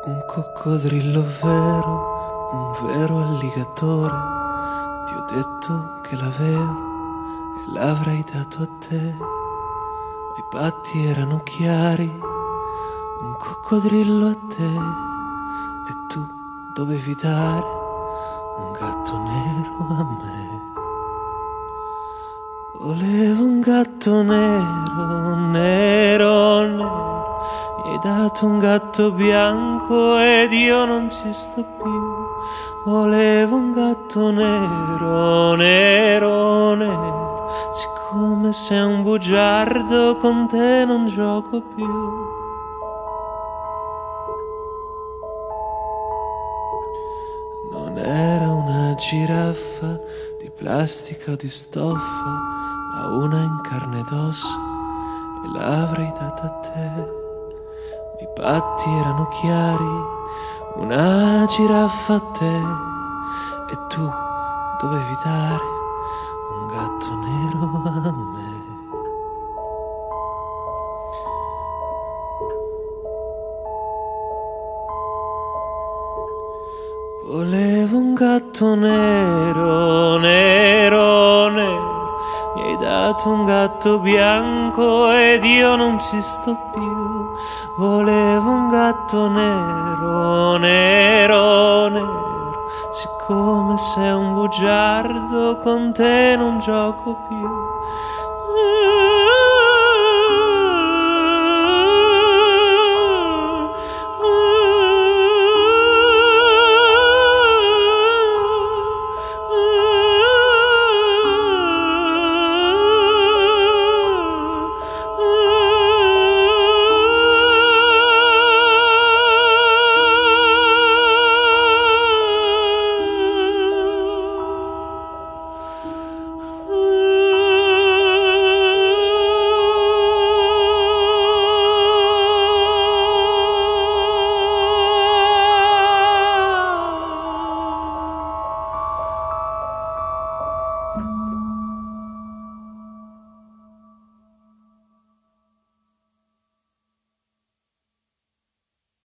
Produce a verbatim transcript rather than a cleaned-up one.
Un coccodrillo vero, un vero alligatore. Ti ho detto che l'avevo e l'avrei dato a te. I patti erano chiari, un coccodrillo a te. E tu dovevi dare un gatto nero a me. Volevo un gatto nero, nero, nero. Mi hai dato un gatto bianco ed io non ci sto più. Volevo un gatto nero, nero, nero. Siccome sei un bugiardo, con te non gioco più. Non era una giraffa di plastica o di stoffa, ma una in carne ed ossa, e l'avrei data a te. I patti erano chiari, una giraffa a te, e tu dovevi dare un gatto nero a me. Volevo un gatto nero, nero, nero. Mi hai dato un gatto bianco ed io non ci sto più. Volevo un gatto nero, nero, nero. Siccome sei un bugiardo, con te non gioco più.